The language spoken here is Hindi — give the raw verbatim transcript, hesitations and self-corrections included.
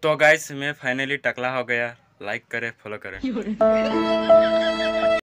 तो गाइस मैं फाइनली टकला हो गया। लाइक करें, फॉलो करें।